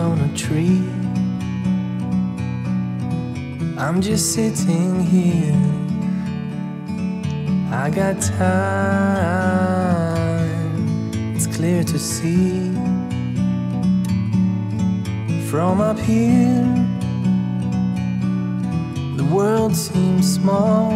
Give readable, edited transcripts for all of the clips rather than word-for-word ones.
on a tree. I'm just sitting here. I got time, it's clear to see. From up here, the world seems small.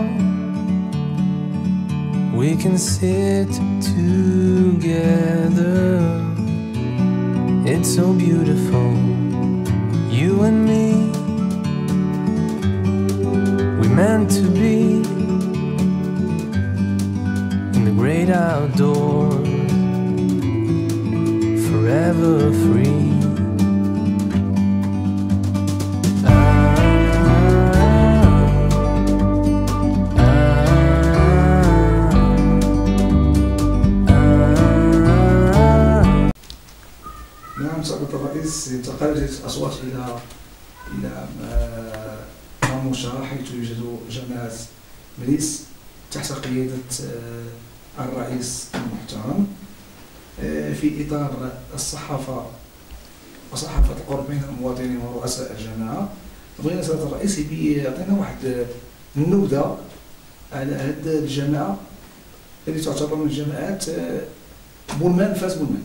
We can sit together. It's so beautiful, you and me. We meant to be in the great outdoors, forever free. نعم، سعادة الرئيس، تقلدت الأصوات إلى مرموشة، حيث يوجد جماعة مليس تحت قيادة الرئيس المحترم في إطار الصحافة وصحافة القرب بين المواطنين ورؤساء الجماعة. بغينا سعادة الرئيس يعطينا واحد النبذة على هذه الجماعة اللي تعتبر من جماعات بولمان، فاس بولمان.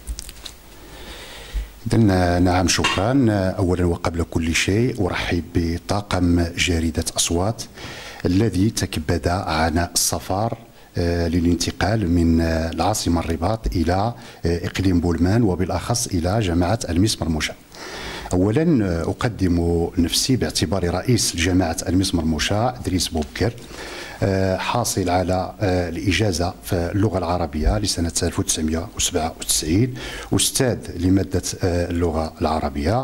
نعم، شكرا. أولا وقبل كل شيء أرحب بطاقم جريدة أصوات الذي تكبد عناء السفر للانتقال من العاصمة الرباط إلى إقليم بولمان، وبالأخص إلى جماعة الميس مرموشة. أولا أقدم نفسي باعتباري رئيس جماعة الميس مرموشة إدريس بوبكر، حاصل على الإجازة في اللغة العربية لسنة 1997، أستاذ لمادة اللغة العربية،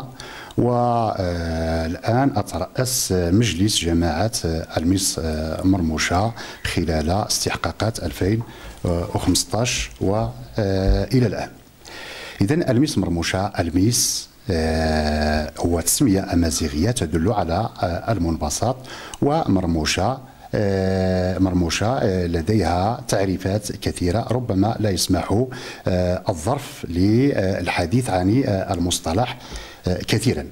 والآن أترأس مجلس جماعة الميس مرموشة خلال استحقاقات 2015 وإلى الآن. إذن الميس مرموشة، الميس هو تسمية أمازيغية تدل على المنبسط، ومرموشة لديها تعريفات كثيرة، ربما لا يسمح الظرف للحديث عن المصطلح كثيرا.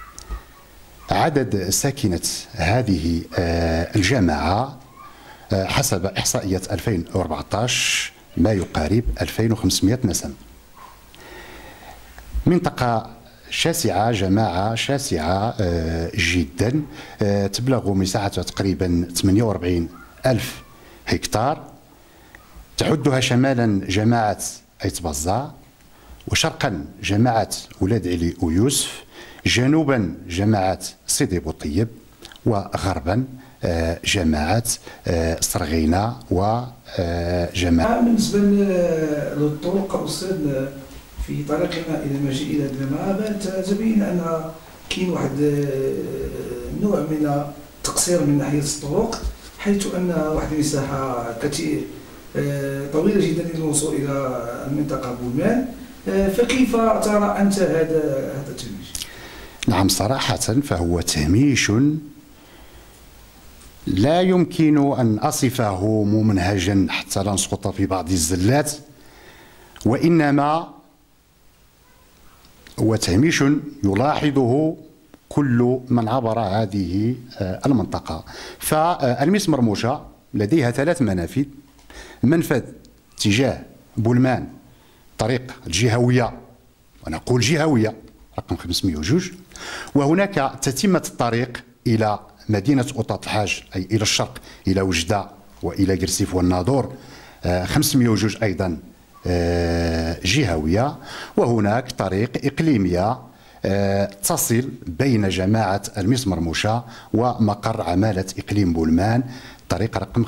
عدد ساكنة هذه الجماعة حسب إحصائيات 2014 ما يقارب 2500 نسمة. منطقة شاسعة، جماعة شاسعة جدا، تبلغ مساحتها تقريبا 48 ألف هكتار. تعدها شمالا جماعة أيت بزا، وشرقا جماعة ولاد علي ويوسف، جنوبا جماعة سيدي بوطيب، وغربا جماعة صرغينة وجماعة. بالنسبة للطرق أستاذ، في طريقنا إلى المجيء إلى الجماعة تبين أن كاين واحد نوع من التقصير من ناحية الطرق، حيث أن واحد المساحة كثير طويلة جدا للوصول إلى المنطقة بولمان. فكيف ترى أنت هذا التهميش؟ نعم، صراحة فهو تهميش لا يمكن أن أصفه ممنهجا حتى لا نسقط في بعض الزلات، وإنما هو تهميش يلاحظه كل من عبر هذه المنطقة. فالميس مرموشة لديها 3 منافذ: منفذ تجاه بولمان طريق الجهوية، ونقول جهوية رقم 502، وهناك تتمة الطريق إلى مدينة أوطاط الحاج أي إلى الشرق، إلى وجدة وإلى قرسيف والناظور 502 أيضا جهوية. وهناك طريق إقليمية تصل بين جماعة الميس مرموشة ومقر عمالة إقليم بولمان، طريق رقم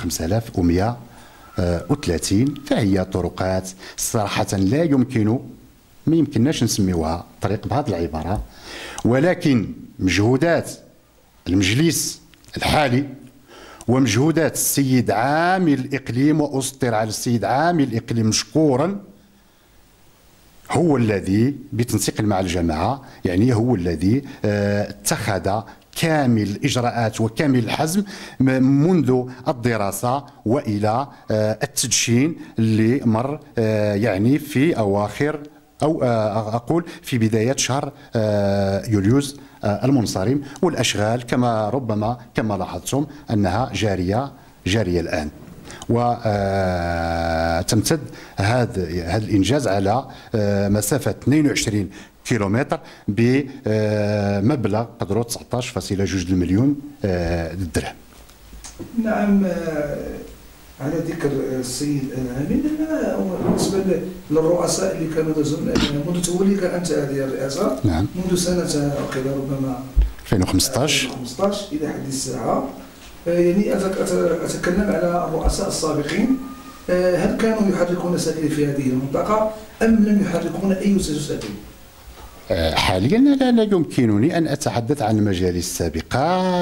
5130. فهي طرقات صراحة ما يمكنناش نسميوها طريق بهذه العبارة، ولكن مجهودات المجلس الحالي ومجهودات السيد عامل الإقليم، وأسطر على السيد عامل الإقليم مشكورا، هو الذي بتنسيق مع الجماعة، يعني هو الذي اتخذ كامل الإجراءات وكامل الحزم منذ الدراسة وإلى التدشين اللي مر يعني في أواخر أو أقول في بداية شهر يوليوز المنصرم، والأشغال كما لاحظتم أنها جارية الآن. وتمتد هذا الإنجاز على مسافة 22 كيلومتر بمبلغ قدره 19.2 مليون درهم. نعم. على ذكر السيد العامل، بالنسبه للرؤساء اللي كانوا دازوا منذ توليك انت هذه الرئاسه، نعم، منذ سنه ربما 2015 الى حد الساعه، يعني اتكلم على الرؤساء السابقين، هل كانوا يحركون سبيل في هذه المنطقه ام لم يحركون اي سبيل؟ حاليا لا يمكنني ان اتحدث عن المجالس السابقه،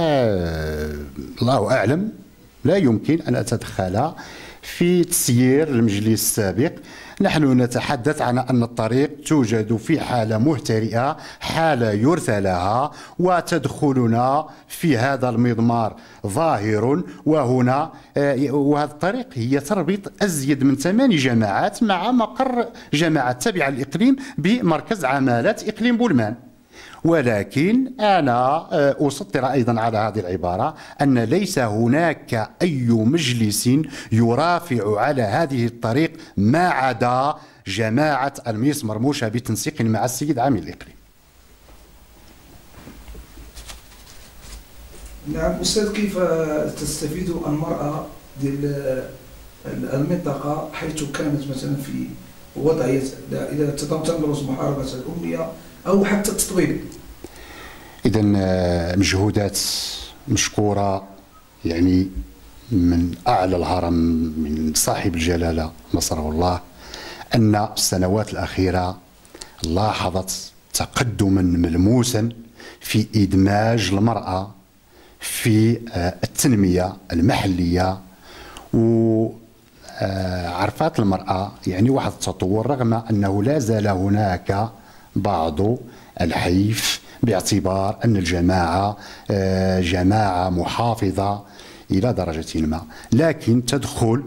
الله اعلم. لا يمكن ان اتدخل في تسيير المجلس السابق. نحن نتحدث عن أن الطريق توجد في حالة مهترئة، حالة يرثى لها، وتدخلنا في هذا المضمار ظاهر. وهنا وهذا الطريق هي تربط أزيد من 8 جماعات مع مقر جماعة تابعة للإقليم بمركز عمالات إقليم بولمان. ولكن أنا أسطر أيضا على هذه العبارة أن ليس هناك أي مجلس يرافع على هذه الطريق ما عدا جماعة الميس مرموشة بتنسيق مع السيد عامل الإقليم. نعم أستاذ، كيف تستفيد المرأة ديال المنطقة حيث كانت مثلا في وضعية إذا تدرس محاربة الأمية أو حتى التطبيب؟ إذا مجهودات مشكورة، يعني من أعلى الهرم من صاحب الجلالة نصره الله، أن السنوات الأخيرة لاحظت تقدما ملموسا في إدماج المرأة في التنمية المحلية، وعرفت المرأة يعني واحد التطور، رغم أنه لا زال هناك بعض الحيف باعتبار أن الجماعة جماعة محافظة إلى درجة ما. لكن تدخل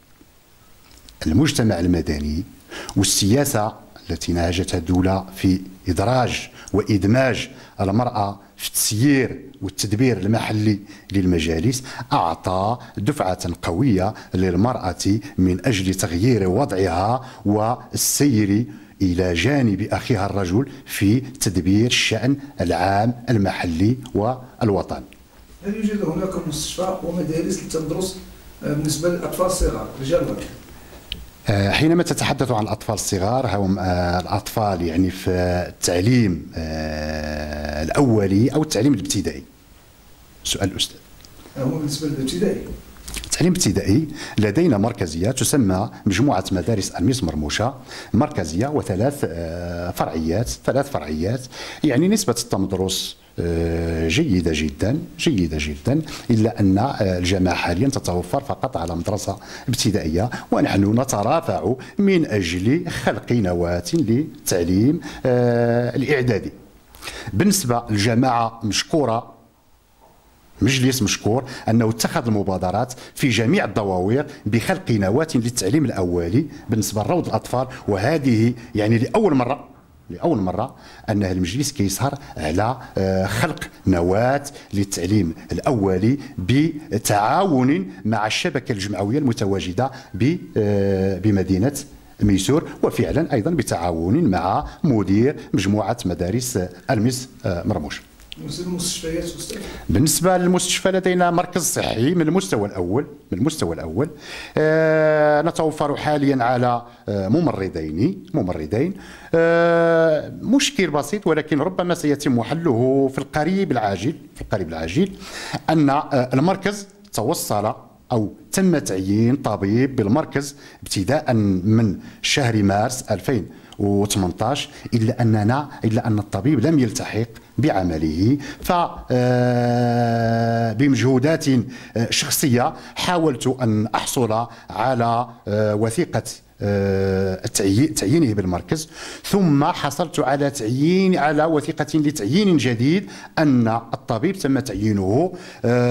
المجتمع المدني والسياسة التي نهجتها الدولة في إدراج وإدماج المرأة في التسيير والتدبير المحلي للمجالس أعطى دفعة قوية للمرأة من أجل تغيير وضعها والسير إلى جانب أخيها الرجل في تدبير الشأن العام المحلي والوطني. هل يوجد هناك مستشفى ومدارس للتدرس بالنسبة للأطفال الصغار رجال ونساء؟ حينما تتحدث عن الأطفال الصغار، هم الأطفال يعني في التعليم الأولي أو التعليم الابتدائي. سؤال الأستاذ. هو بالنسبة للابتدائي؟ التعليم الابتدائي لدينا مركزية تسمى مجموعة مدارس الميس مرموشة، مركزية وثلاث فرعيات، يعني نسبة التمدرس جيدة جدا، إلا أن الجامعة حاليا تتوفر فقط على مدرسة ابتدائية، ونحن نترافع من أجل خلق نواة للتعليم الإعدادي. بالنسبة للجماعة مشكورة، مجلس مشكور أنه اتخذ المبادرات في جميع الدواوير بخلق نواة للتعليم الأولي بالنسبة لروض الأطفال، وهذه يعني لأول مرة أن المجلس كيسهر على خلق نواة للتعليم الأولي بتعاون مع الشبكة الجمعوية المتواجدة بمدينة ميسور، وفعلا أيضا بتعاون مع مدير مجموعة مدارس الميس مرموش. المستشفيات أستاذ؟ بالنسبة للمستشفى لدينا مركز صحي من المستوى الأول، نتوفر حاليا على ممرضين. مشكل بسيط ولكن ربما سيتم حله في القريب العاجل، أن المركز توصل أو تم تعيين طبيب بالمركز ابتداء من شهر مارس 2018، إلا أن الطبيب لم يلتحق بعمله. فبمجهودات شخصية حاولت أن أحصل على وثيقة تعيينه بالمركز، ثم حصلت على وثيقة لتعيين جديد أن الطبيب تم تعيينه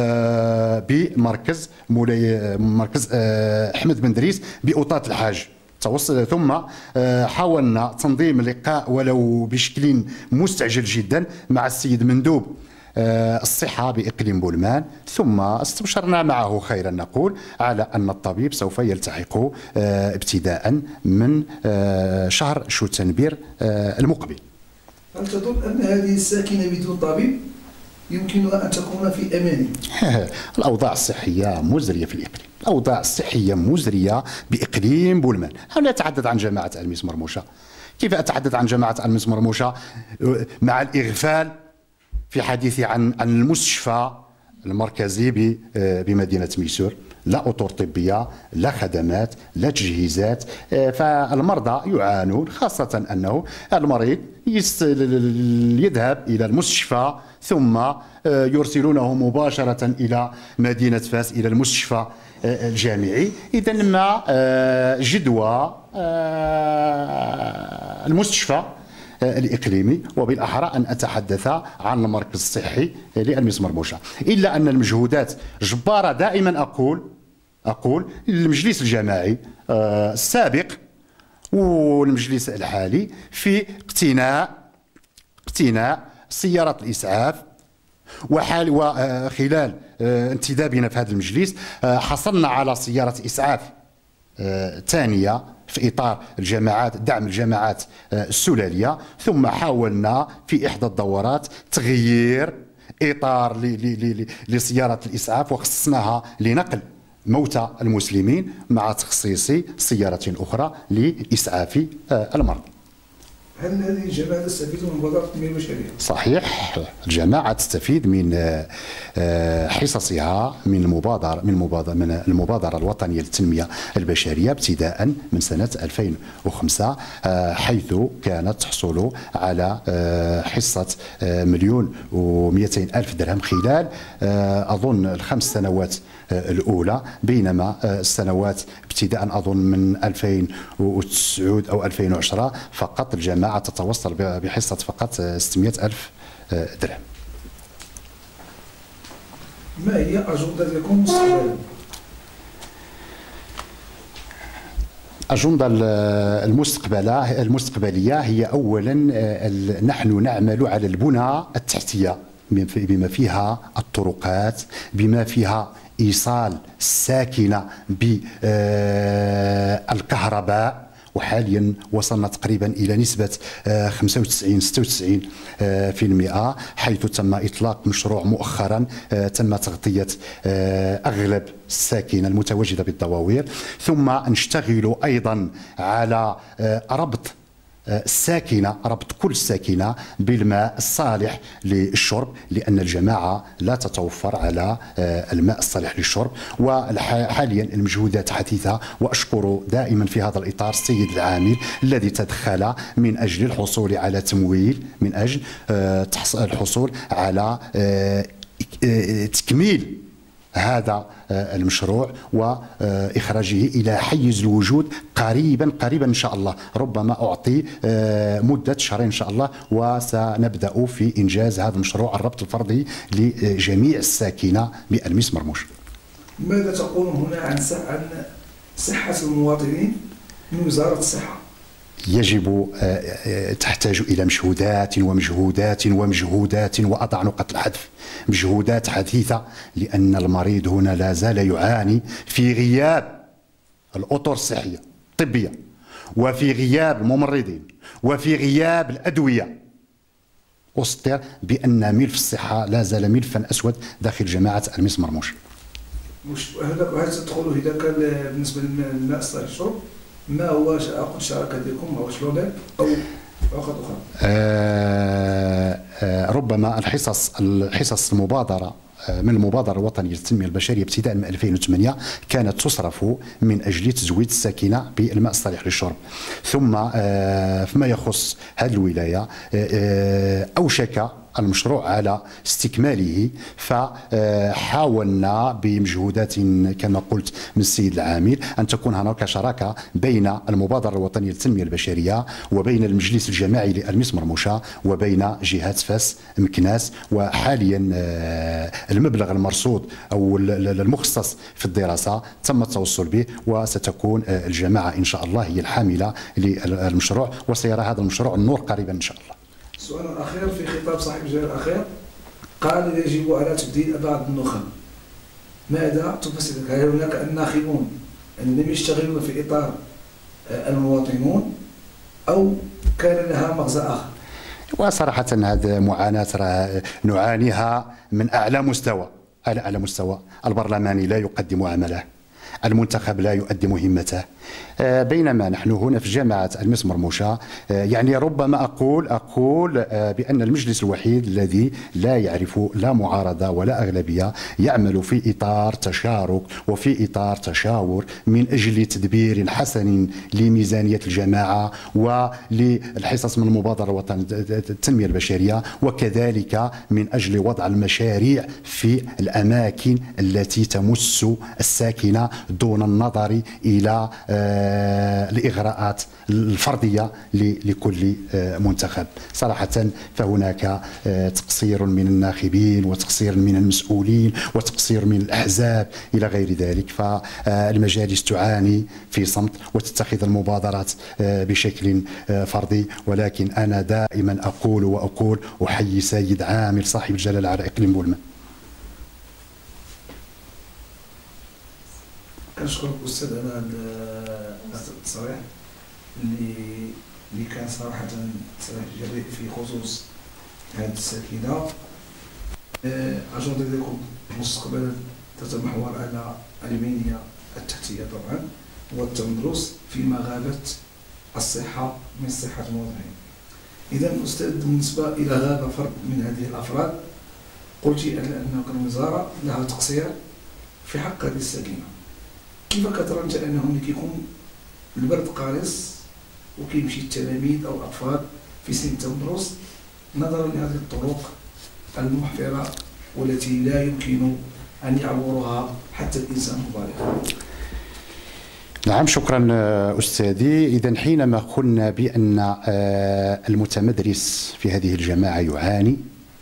بمركز أحمد بن دريس بأوطات الحاج. ثم حاولنا تنظيم لقاء ولو بشكل مستعجل جدا مع السيد مندوب الصحة بإقليم بولمان، ثم استبشرنا معه خيرا نقول على أن الطبيب سوف يلتحق ابتداء من شهر شتنبر المقبل. هل تظن أن هذه الساكنة بدون طبيب يمكنها أن تكون في أمان؟ الأوضاع الصحية مزرية في الإقليم، الأوضاع الصحية مزرية بإقليم بولمان. أنا أتحدث عن جماعة ألميس مرموشة. كيف أتحدث عن جماعة ألميس مرموشة مع الإغفال في حديثي عن المستشفى المركزي بمدينة ميسور؟ لا أطر طبية، لا خدمات، لا تجهيزات. فالمرضى يعانون، خاصة أنه المريض يذهب إلى المستشفى ثم يرسلونه مباشرة إلى مدينة فاس إلى المستشفى الجامعي. إذا ما جدوى المستشفى الإقليمي، وبالأحرى أن أتحدث عن المركز الصحي لألميس مرموشة، إلا أن المجهودات جبارة. دائما أقول للمجلس الجماعي السابق والمجلس الحالي في اقتناء سيارات الإسعاف، وخلال انتدابنا في هذا المجلس حصلنا على سيارة إسعاف ثانية في إطار دعم الجماعات السلالية. ثم حاولنا في إحدى الدورات تغيير إطار لسيارة الإسعاف وخصصناها لنقل موتى المسلمين مع تخصيص سيارة أخرى لإسعاف المرضى. هل هذه الجماعة تستفيد من مبادرة التنمية البشرية؟ صحيح، الجماعة تستفيد من حصصها من المبادرة الوطنية للتنمية البشرية ابتداء من سنة 2005، حيث كانت تحصل على حصة 1,200,000 درهم خلال أظن ال5 سنوات الأولى، بينما السنوات ابتداء أظن من 2009 أو 2010 فقط الجماعة تتوصل بحصة فقط 600,000 درهم. ما هي أجندتكم مستقبلا؟ أجندة المستقبلية هي أولا نحن نعمل على البنى التحتية بما فيها الطرقات، بما فيها إيصال الساكنة بالكهرباء، وحاليا وصلنا تقريبا إلى نسبة 95-96%، حيث تم إطلاق مشروع مؤخرا تم تغطية أغلب الساكنة المتواجدة بالدواوير. ثم نشتغل أيضا على ربط كل الساكنة بالماء الصالح للشرب، لأن الجماعة لا تتوفر على الماء الصالح للشرب. وحاليا المجهودات حثيثة، وأشكر دائما في هذا الإطار السيد العامل الذي تدخل من أجل الحصول على تمويل، من أجل الحصول على تكميل هذا المشروع وإخراجه إلى حيز الوجود قريبا إن شاء الله. ربما أعطي مدة شهرين إن شاء الله، وسنبدأ في إنجاز هذا المشروع الربط الفردي لجميع الساكنة بألميس مرموش. ماذا تقول هنا عن صحة المواطنين من وزارة الصحة؟ يجب تحتاج إلى مجهودات وأضع نقط الحذف، مجهودات حثيثة، لأن المريض هنا لا زال يعاني في غياب الأطر الصحية الطبية، وفي غياب الممرضين، وفي غياب الأدوية. أسطر بأن ملف الصحة لا زال ملفا أسود داخل جماعة ألميس مرموش. هل تدخلوا إذا كان بالنسبة للماء الصالح للشرب؟ ما هو عقد شراكتكم أو شلونك أو عقد أخرى؟ ربما الحصص المبادرة من المبادرة الوطنية للتنمية البشرية ابتداء من 2008 كانت تصرف من أجل تزويد الساكنة بالماء الصالح للشرب. ثم فيما يخص هذه الولاية المشروع على استكماله، فحاولنا بمجهودات كما قلت من السيد العامل أن تكون هناك شراكة بين المبادرة الوطنية للتنمية البشرية وبين المجلس الجماعي للمس مرموشة وبين جهات فاس مكناس. وحاليا المبلغ المرصود أو المخصص في الدراسة تم التوصل به، وستكون الجماعة إن شاء الله هي الحاملة للمشروع، وسيرى هذا المشروع النور قريبا إن شاء الله. السؤال الأخير في خطاب صاحب الجلالة الأخير قال يجب على تبديل بعض النخب. ماذا تفسر؟ هل هناك الناخبون لم يشتغلون في إطار المواطنون أو كان لها مغزى آخر؟ وصراحة هذه معاناة نعانيها من أعلى مستوى. على أعلى مستوى البرلماني لا يقدم عمله، المنتخب لا يؤدي مهمته، بينما نحن هنا في جامعة المس مرموشة يعني ربما أقول بأن المجلس الوحيد الذي لا يعرف لا معارضة ولا أغلبية، يعمل في إطار تشارك وفي إطار تشاور من أجل تدبير حسن لميزانية الجماعة وللحصص من المبادرة الوطنية للتنمية البشرية، وكذلك من أجل وضع المشاريع في الأماكن التي تمس الساكنة دون النظر إلى الإغراءات الفردية لكل منتخب. صراحة فهناك تقصير من الناخبين وتقصير من المسؤولين وتقصير من الأحزاب إلى غير ذلك، فالمجالس تعاني في صمت وتتخذ المبادرات بشكل فردي. ولكن أنا دائما أقول أحيي سيد عامل صاحب الجلالة على إقليم بولما. كنشكرك أستاذ على هذا التصريح اللي كان صراحة تصريح جريء في خصوص هذه الساكنة. أجندة ديالكم مستقبلا تتمحور على البنية التحتية طبعا والتمدرس فيما غابت الصحة من صحة المواطنين. إذا أستاذ بالنسبة إلى غاب فرد من هذه الأفراد، قلت أن الوزارة لها تقصير في حق هذه الساكنة. كيف كترى انت انه ملي كيكون البرد قارص وكيمشي التلاميذ او الاطفال في سن التمدرس نظرا لهذه الطرق المحفره والتي لا يمكن ان يعبرها حتى الانسان البالغ؟ نعم، شكرا أستاذي. إذا حينما قلنا بأن المتمدرس في هذه الجماعة يعاني،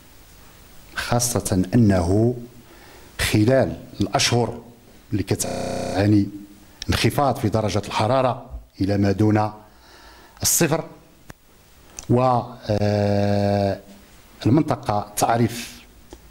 خاصة أنه خلال الأشهر اللي كتعاني انخفاض في درجة الحرارة إلى ما دون الصفر، والمنطقة تعرف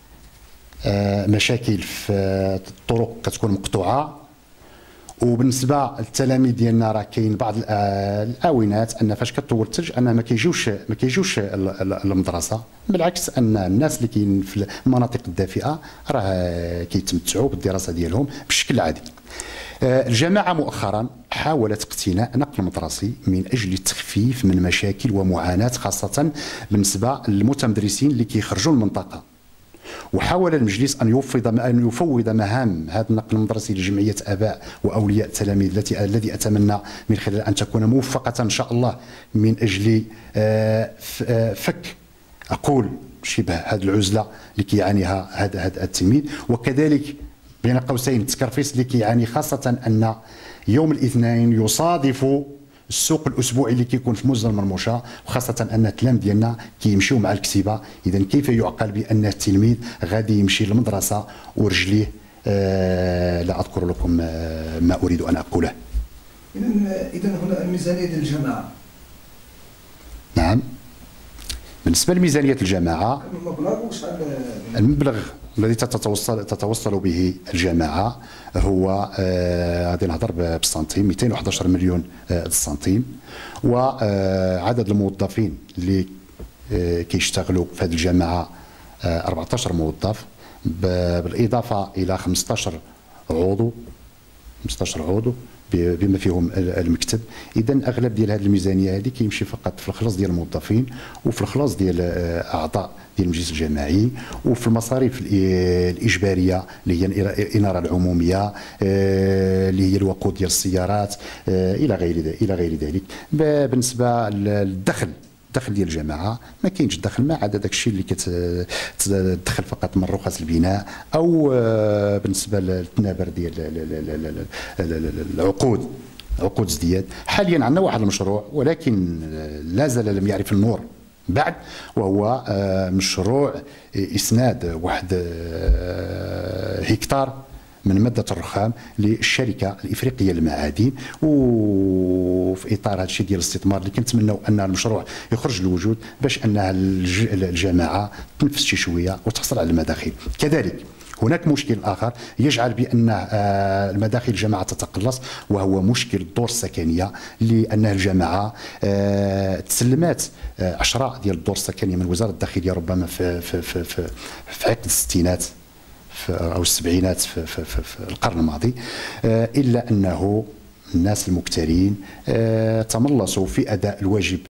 مشاكل في الطرق كتكون مقطوعة، وبالنسبه للتلاميذ ديالنا راه كاين بعض الاونات ان فاش كطول الثلج ان ما كيجيوش المدرسه، بالعكس ان الناس اللي كاين في المناطق الدافئه راه كيتمتعوا بالدراسه ديالهم بشكل عادي. الجماعه مؤخرا حاولت اقتناء نقل مدرسي من اجل التخفيف من مشاكل ومعاناه خاصه بالنسبه للمتمدرسين اللي كيخرجوا من المنطقه، وحاول المجلس أن يفوض مهام هذا النقل المدرسي لجمعية آباء وأولياء التلاميذ الذي أتمنى من خلال أن تكون موفقة إن شاء الله من أجل فك أقول شبه هذه العزلة اللي كيعانيها هذا التلميذ، وكذلك بين قوسين التكرفيس اللي كيعاني، خاصة أن يوم الاثنين يصادف السوق الاسبوعي اللي كيكون في مزن المرموشه، وخاصه ان التلاميذ ديالنا كيمشيو مع الكتيبه. اذا كيف يعقل بان التلميذ غادي يمشي للمدرسه ورجليه لا اذكر لكم ما اريد ان اقوله. اذا هنا الميزانيه ديال الجماعه. نعم، بالنسبه لميزانيه الجماعه المبلغ الذي تتوصل به الجماعه هو غادي نهضر بالسنتيم 211 مليون السنتيم، وعدد الموظفين اللي كيشتغلوا في هذه الجماعه 14 موظف، بالاضافه الى 15 عضو بما فيهم المكتب. اذا اغلب ديال هذه الميزانيه هذه كيمشي فقط في الخلاص ديال الموظفين وفي الخلاص ديال اعضاء ديال المجلس الجماعي وفي المصاريف الاجباريه اللي هي الاناره العموميه اللي هي الوقود ديال السيارات الى غير ذلك. بالنسبه للدخل الدخل ديال الجماعه ما كاينش الدخل ما عدا داك الشيء اللي كتدخل فقط من رخص البناء او بالنسبه للتنابر ديال العقود، عقود ازدياد. حاليا عندنا واحد المشروع ولكن لا زال لم يعرف النور بعد، وهو مشروع اسناد واحد هكتار من ماده الرخام للشركه الافريقيه للمعادن، وفي اطار هذا الشيء ديال الاستثمار اللي كنتمناو ان المشروع يخرج للوجود باش ان الجماعه تنفس شي شويه وتحصل على المداخيل. كذلك هناك مشكل اخر يجعل بان المداخل الجماعه تتقلص، وهو مشكل الدور السكنيه، لان الجماعه تسلمات 10 ديال الدور السكنيه من وزاره الداخليه ربما في عقد الستينات او السبعينات في القرن الماضي، الا انه الناس المكترين تملصوا في اداء الواجب